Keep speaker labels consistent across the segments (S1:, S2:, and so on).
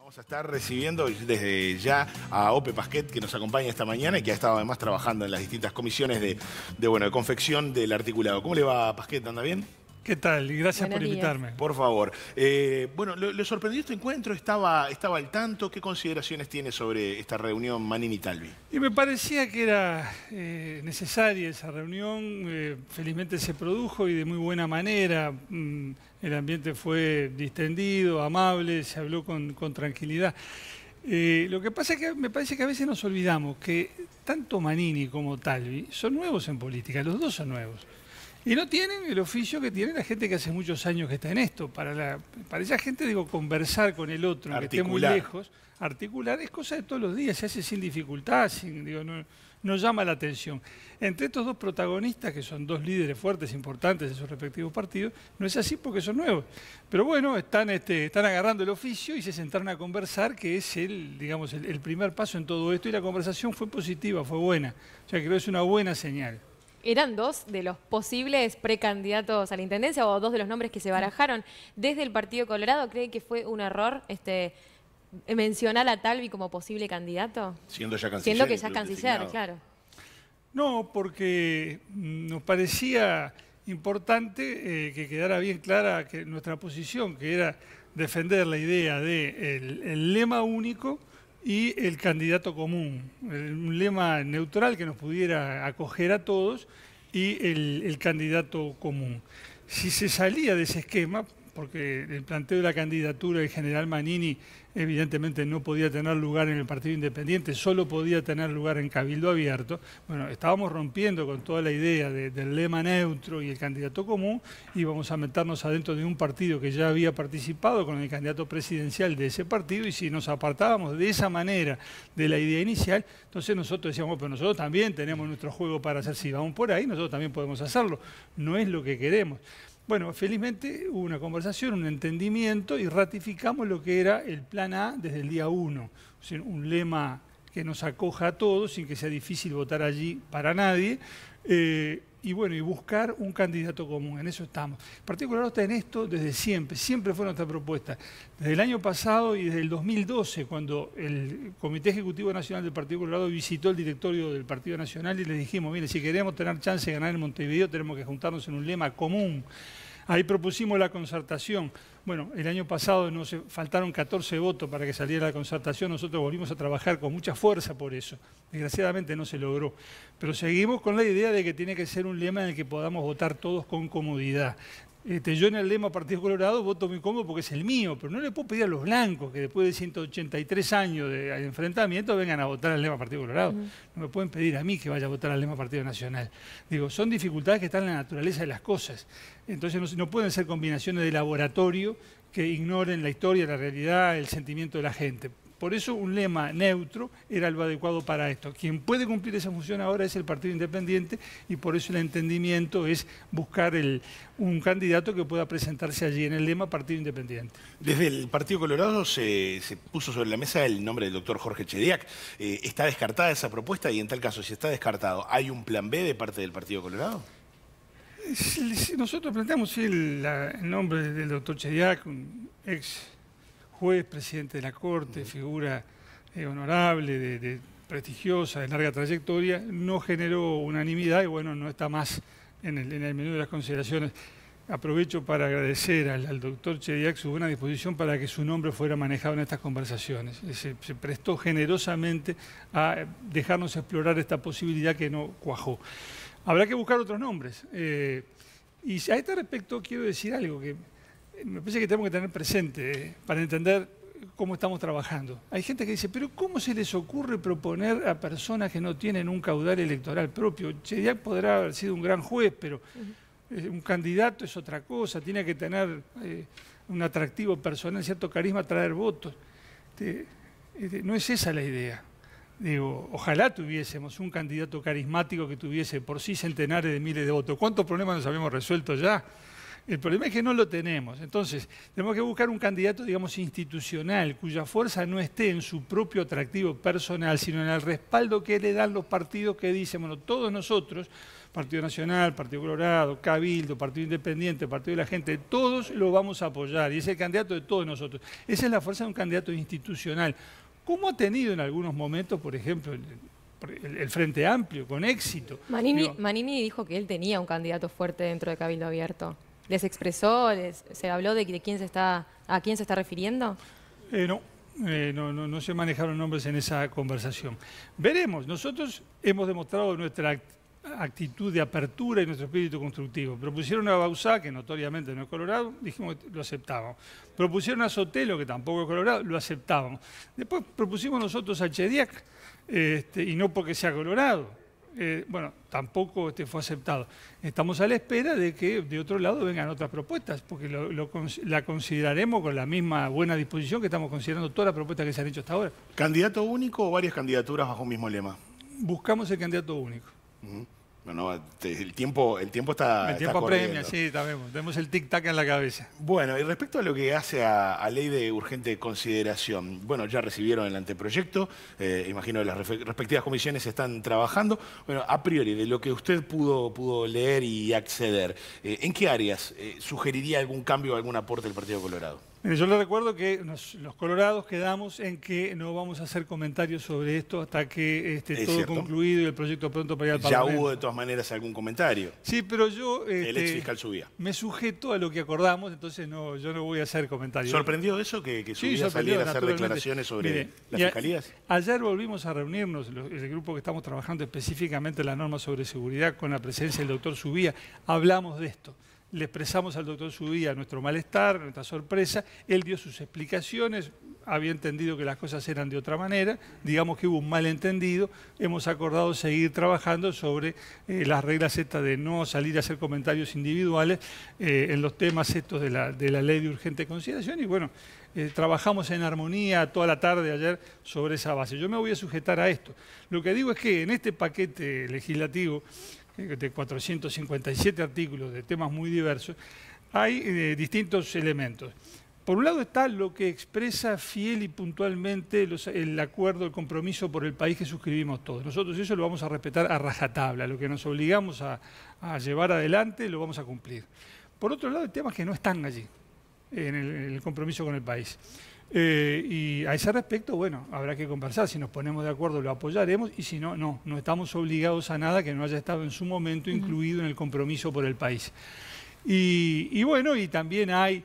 S1: Vamos a estar recibiendo desde ya a Ope Pasquet, que nos acompaña esta mañana y que ha estado además trabajando en las distintas comisiones de confección del articulado. ¿Cómo le va, Pasquet? ¿Anda bien?
S2: ¿Qué tal? Y gracias por invitarme.
S1: Por favor. Bueno, ¿le sorprendió este encuentro? ¿Estaba al tanto? ¿Qué consideraciones tiene sobre esta reunión Manini-Talvi?
S2: Y me parecía que era necesaria esa reunión. Felizmente se produjo y de muy buena manera. El ambiente fue distendido, amable, se habló con tranquilidad. Lo que pasa es que me parece que a veces nos olvidamos que tanto Manini como Talvi son nuevos en política, los dos son nuevos. Y no tienen el oficio que tiene la gente que hace muchos años que está en esto. Para esa gente, digo, conversar con el otro, aunque esté muy lejos, articular, es cosa de todos los días, se hace sin dificultad, no llama la atención. Entre estos dos protagonistas, que son dos líderes fuertes, importantes de sus respectivos partidos, no es así porque son nuevos. Pero bueno, están agarrando el oficio y se sentaron a conversar, que es el primer paso en todo esto, y la conversación fue positiva, fue buena. O sea, creo que es una buena señal.
S3: ¿Eran dos de los posibles precandidatos a la intendencia o dos de los nombres que se barajaron desde el Partido Colorado? ¿Cree que fue un error mencionar a Talvi como posible candidato?
S1: Siendo ya canciller.
S3: Siendo que ya es canciller, claro.
S2: No, porque nos parecía importante que quedara bien clara nuestra posición, que era defender la idea del lema único y el candidato común, un lema neutral que nos pudiera acoger a todos y el candidato común. Si se salía de ese esquema, porque el planteo de la candidatura del general Manini evidentemente no podía tener lugar en el Partido Independiente, solo podía tener lugar en Cabildo Abierto. Bueno, estábamos rompiendo con toda la idea del lema neutro y el candidato común, y íbamos a meternos adentro de un partido que ya había participado con el candidato presidencial de ese partido, y si nos apartábamos de esa manera de la idea inicial, entonces nosotros decíamos, pero nosotros también tenemos nuestro juego para hacer, si vamos por ahí, nosotros también podemos hacerlo, no es lo que queremos. Bueno, felizmente hubo una conversación, un entendimiento, y ratificamos lo que era el plan A desde el día 1. O sea, un lema que nos acoja a todos, sin que sea difícil votar allí para nadie, y bueno, y buscar un candidato común, en eso estamos. El Partido Colorado está en esto desde siempre fue nuestra propuesta. Desde el año pasado y desde el 2012, cuando el Comité Ejecutivo Nacional del Partido Colorado visitó el directorio del Partido Nacional y les dijimos, mire, si queremos tener chance de ganar en Montevideo, tenemos que juntarnos en un lema común. Ahí propusimos la concertación. Bueno, el año pasado faltaron 14 votos para que saliera la concertación. Nosotros volvimos a trabajar con mucha fuerza por eso. Desgraciadamente no se logró. Pero seguimos con la idea de que tiene que ser un lema en el que podamos votar todos con comodidad. Yo en el lema Partido Colorado voto muy cómodo porque es el mío, pero no le puedo pedir a los blancos que después de 183 años de enfrentamiento vengan a votar al lema Partido Colorado. No me pueden pedir a mí que vaya a votar al lema Partido Nacional. Digo, son dificultades que están en la naturaleza de las cosas. Entonces no pueden ser combinaciones de laboratorio que ignoren la historia, la realidad, el sentimiento de la gente. Por eso un lema neutro era lo adecuado para esto. Quien puede cumplir esa función ahora es el Partido Independiente, y por eso el entendimiento es buscar un candidato que pueda presentarse allí en el lema Partido Independiente.
S1: Desde el Partido Colorado se puso sobre la mesa el nombre del doctor Jorge Chediak. ¿Está descartada esa propuesta? Y en tal caso, si está descartado, ¿hay un plan B de parte del Partido Colorado?
S2: Nosotros planteamos el nombre del doctor Chediak, un ex juez, presidente de la Corte, figura honorable, prestigiosa, de larga trayectoria. No generó unanimidad y bueno, no está más en el menú de las consideraciones. Aprovecho para agradecer al doctor Chediak su buena disposición para que su nombre fuera manejado en estas conversaciones. Se prestó generosamente a dejarnos explorar esta posibilidad que no cuajó. Habrá que buscar otros nombres. Y a este respecto quiero decir algo que me parece que tenemos que tener presente para entender cómo estamos trabajando. Hay gente que dice, pero ¿cómo se les ocurre proponer a personas que no tienen un caudal electoral propio? Chediak podrá haber sido un gran juez, pero un candidato es otra cosa, tiene que tener un atractivo personal, cierto carisma, traer votos. No es esa la idea. Digo, ojalá tuviésemos un candidato carismático que tuviese por sí centenares de miles de votos. ¿Cuántos problemas nos habíamos resuelto ya? El problema es que no lo tenemos. Entonces, tenemos que buscar un candidato, digamos, institucional, cuya fuerza no esté en su propio atractivo personal, sino en el respaldo que le dan los partidos que dicen, bueno, todos nosotros, Partido Nacional, Partido Colorado, Cabildo, Partido Independiente, Partido de la Gente, todos lo vamos a apoyar y es el candidato de todos nosotros. Esa es la fuerza de un candidato institucional. Como ha tenido en algunos momentos, por ejemplo, el Frente Amplio, con éxito.
S3: Manini dijo que él tenía un candidato fuerte dentro de Cabildo Abierto. ¿Les expresó, se habló de a quién se está refiriendo?
S2: No se manejaron nombres en esa conversación. Veremos, nosotros hemos demostrado nuestra actitud de apertura y nuestro espíritu constructivo. Propusieron a Bauzá, que notoriamente no es colorado, dijimos que lo aceptábamos. Propusieron a Sotelo, que tampoco es colorado, lo aceptábamos. Después propusimos nosotros a Chediak, y no porque sea colorado. Bueno, tampoco fue aceptado. Estamos a la espera de que de otro lado vengan otras propuestas, porque la consideraremos con la misma buena disposición que estamos considerando todas las propuestas que se han hecho hasta ahora.
S1: ¿Candidato único o varias candidaturas bajo un mismo lema?
S2: Buscamos el candidato único.
S1: Bueno, el tiempo está.
S2: El tiempo apremia, sí, tenemos el tic-tac en la cabeza.
S1: Bueno, y respecto a lo que hace a ley de urgente consideración, bueno, ya recibieron el anteproyecto, imagino que las respectivas comisiones están trabajando. Bueno, a priori, de lo que usted pudo leer y acceder, ¿en qué áreas sugeriría algún cambio o algún aporte del Partido Colorado?
S2: Yo le recuerdo que los colorados quedamos en que no vamos a hacer comentarios sobre esto hasta que esté todo concluido y el proyecto pronto para ir al Parlamento.
S1: Ya hubo de todas maneras algún comentario.
S2: Sí, pero yo
S1: el ex fiscal Subía.
S2: Me sujeto a lo que acordamos, entonces yo no voy a hacer comentarios.
S1: ¿Sorprendió eso que Subía saliera a hacer declaraciones sobre las fiscalías?
S2: Ayer volvimos a reunirnos, el grupo que estamos trabajando específicamente en la norma sobre seguridad con la presencia del doctor Subía, hablamos de esto. Le expresamos al doctor Subía nuestro malestar, nuestra sorpresa. Él dio sus explicaciones, había entendido que las cosas eran de otra manera. Digamos que hubo un malentendido. Hemos acordado seguir trabajando sobre las reglas estas de no salir a hacer comentarios individuales en los temas estos de la ley de urgente consideración. Y bueno, trabajamos en armonía toda la tarde ayer sobre esa base. Yo me voy a sujetar a esto. Lo que digo es que en este paquete legislativo de 457 artículos de temas muy diversos, hay distintos elementos. Por un lado está lo que expresa fiel y puntualmente el acuerdo, el compromiso por el país que suscribimos todos. Nosotros eso lo vamos a respetar a rajatabla, lo que nos obligamos a llevar adelante lo vamos a cumplir. Por otro lado, hay temas que no están allí, en el compromiso con el país. Y a ese respecto, bueno, habrá que conversar, si nos ponemos de acuerdo lo apoyaremos y si no, no estamos obligados a nada que no haya estado en su momento incluido en el compromiso por el país. Y bueno, y también hay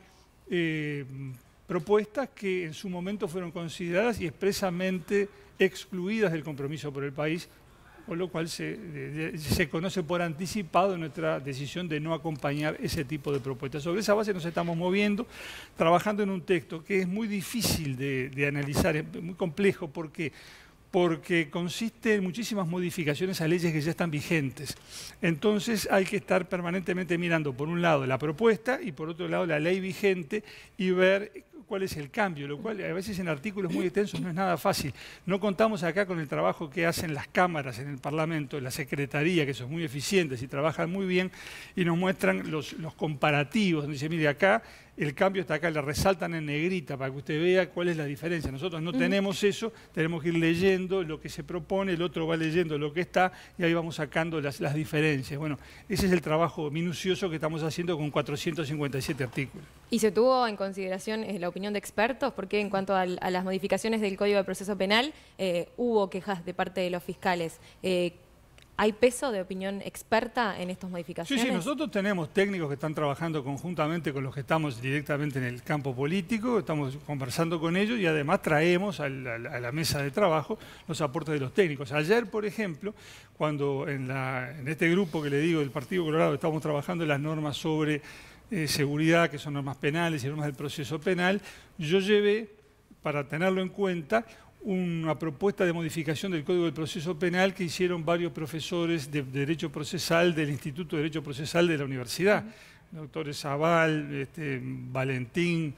S2: propuestas que en su momento fueron consideradas y expresamente excluidas del compromiso por el país, con lo cual se conoce por anticipado nuestra decisión de no acompañar ese tipo de propuestas. Sobre esa base nos estamos moviendo, trabajando en un texto que es muy difícil de analizar, es muy complejo, porque consiste en muchísimas modificaciones a leyes que ya están vigentes. Entonces hay que estar permanentemente mirando, por un lado, la propuesta y por otro lado, la ley vigente y ver cuál es el cambio, lo cual a veces en artículos muy extensos no es nada fácil. No contamos acá con el trabajo que hacen las cámaras en el Parlamento, la Secretaría, que son muy eficientes y trabajan muy bien, y nos muestran los comparativos. Dice, mire, acá el cambio está acá, le resaltan en negrita para que usted vea cuál es la diferencia. Nosotros no tenemos eso, tenemos que ir leyendo lo que se propone, el otro va leyendo lo que está, y ahí vamos sacando las diferencias. Bueno, ese es el trabajo minucioso que estamos haciendo con 457 artículos.
S3: ¿Y se tuvo en consideración la opinión de expertos? Porque en cuanto a las modificaciones del Código de Proceso Penal, hubo quejas de parte de los fiscales. ¿Hay peso de opinión experta en estas modificaciones?
S2: Sí, nosotros tenemos técnicos que están trabajando conjuntamente con los que estamos directamente en el campo político, estamos conversando con ellos y además traemos a la mesa de trabajo los aportes de los técnicos. Ayer, por ejemplo, cuando en este grupo que le digo del Partido Colorado estamos trabajando en las normas sobre seguridad, que son normas penales y normas del proceso penal, yo llevé, para tenerlo en cuenta, una propuesta de modificación del Código del Proceso Penal que hicieron varios profesores de Derecho Procesal del Instituto de Derecho Procesal de la Universidad, doctores Zaval, Valentín,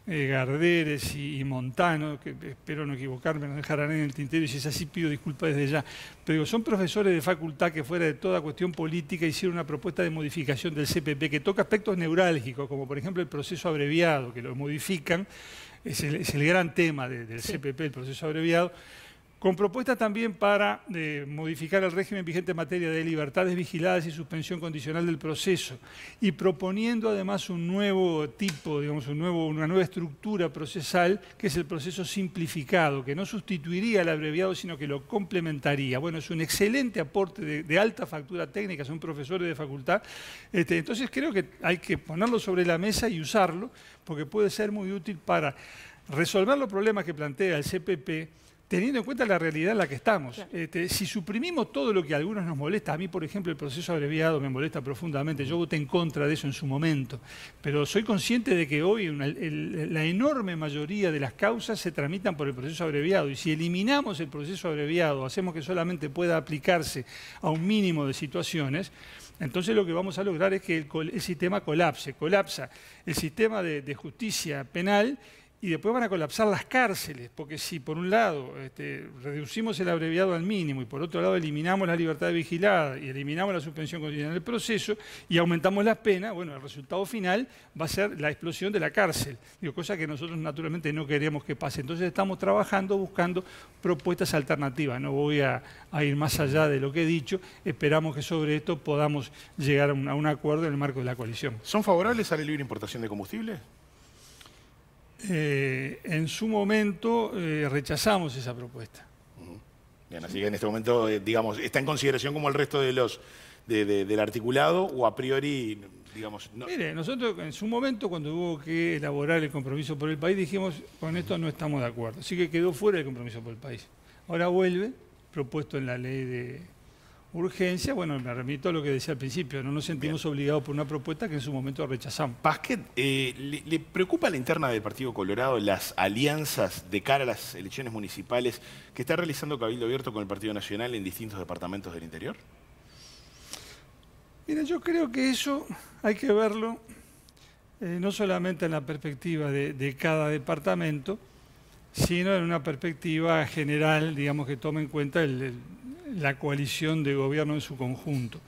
S2: Garderes y Montano, que espero no equivocarme, no dejarán en el tintero, y si es así pido disculpas desde ya. Pero digo, son profesores de facultad que fuera de toda cuestión política hicieron una propuesta de modificación del CPP que toca aspectos neurálgicos, como por ejemplo el proceso abreviado, que lo modifican, es el gran tema del CPP, el proceso abreviado, con propuestas también para modificar el régimen vigente en materia de libertades vigiladas y suspensión condicional del proceso, y proponiendo además un nuevo tipo, digamos, una nueva estructura procesal, que es el proceso simplificado, que no sustituiría el abreviado, sino que lo complementaría. Bueno, es un excelente aporte de alta factura técnica, son profesores de facultad. Entonces creo que hay que ponerlo sobre la mesa y usarlo, porque puede ser muy útil para resolver los problemas que plantea el CPP, teniendo en cuenta la realidad en la que estamos. Claro. Si suprimimos todo lo que a algunos nos molesta, a mí, por ejemplo, el proceso abreviado me molesta profundamente, yo voté en contra de eso en su momento, pero soy consciente de que hoy la enorme mayoría de las causas se tramitan por el proceso abreviado, y si eliminamos el proceso abreviado, hacemos que solamente pueda aplicarse a un mínimo de situaciones, entonces lo que vamos a lograr es que el sistema colapsa el sistema de justicia penal, y después van a colapsar las cárceles, porque si por un lado reducimos el abreviado al mínimo y por otro lado eliminamos la libertad vigilada y eliminamos la suspensión condicional del proceso y aumentamos las penas, bueno, el resultado final va a ser la explosión de la cárcel, cosa que nosotros naturalmente no queremos que pase. Entonces estamos trabajando, buscando propuestas alternativas. No voy a ir más allá de lo que he dicho, esperamos que sobre esto podamos llegar a un acuerdo en el marco de la coalición.
S1: ¿Son favorables a la libre importación de combustible?
S2: En su momento rechazamos esa propuesta.
S1: Bien, así que en este momento, digamos, ¿está en consideración como el resto de del articulado o a priori, digamos? No?
S2: Mire, nosotros en su momento, cuando hubo que elaborar el compromiso por el país, dijimos, con esto no estamos de acuerdo. Así que quedó fuera el compromiso por el país. Ahora vuelve, propuesto en la ley de urgencia. Bueno, me remito a lo que decía al principio, no nos sentimos obligados por una propuesta que en su momento rechazamos.
S1: Pásquet, ¿le preocupa a la interna del Partido Colorado las alianzas de cara a las elecciones municipales que está realizando Cabildo Abierto con el Partido Nacional en distintos departamentos del interior?
S2: Mira, yo creo que eso hay que verlo no solamente en la perspectiva de cada departamento, sino en una perspectiva general, digamos, que tome en cuenta la coalición de gobierno en su conjunto.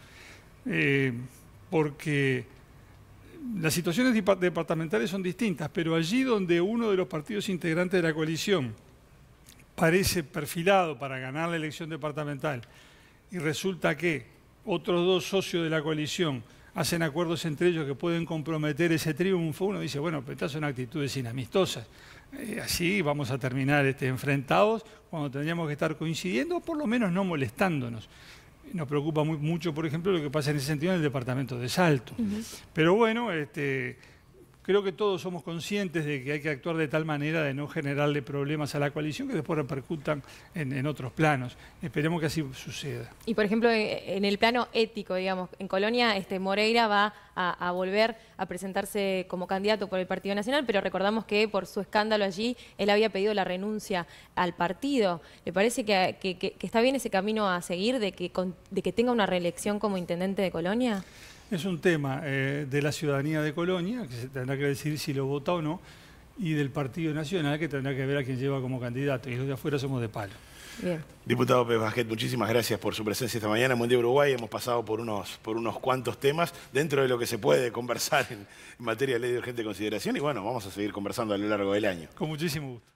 S2: Porque las situaciones departamentales son distintas, pero allí donde uno de los partidos integrantes de la coalición parece perfilado para ganar la elección departamental y resulta que otros dos socios de la coalición hacen acuerdos entre ellos que pueden comprometer ese triunfo, uno dice, bueno, pero estas son actitudes inamistosas. Así vamos a terminar enfrentados cuando tendríamos que estar coincidiendo o por lo menos no molestándonos. Nos preocupa mucho, por ejemplo, lo que pasa en ese sentido en el departamento de Salto. Pero bueno, creo que todos somos conscientes de que hay que actuar de tal manera de no generarle problemas a la coalición que después repercutan en otros planos. Esperemos que así suceda.
S3: Y por ejemplo, en el plano ético, digamos, en Colonia, Moreira va a volver a presentarse como candidato por el Partido Nacional, pero recordamos que por su escándalo allí, él había pedido la renuncia al partido. ¿Le parece que está bien ese camino a seguir, de que tenga una reelección como intendente de Colonia?
S2: Es un tema de la ciudadanía de Colonia, que se tendrá que decidir si lo vota o no, y del Partido Nacional, que tendrá que ver a quién lleva como candidato, y los de afuera somos de palo.
S3: Bien.
S1: Diputado Pérez Basquet, muchísimas gracias por su presencia esta mañana en Buen Día Uruguay. Hemos pasado por unos cuantos temas dentro de lo que se puede conversar en materia de ley de urgente consideración, y bueno, vamos a seguir conversando a lo largo del año.
S2: Con muchísimo gusto.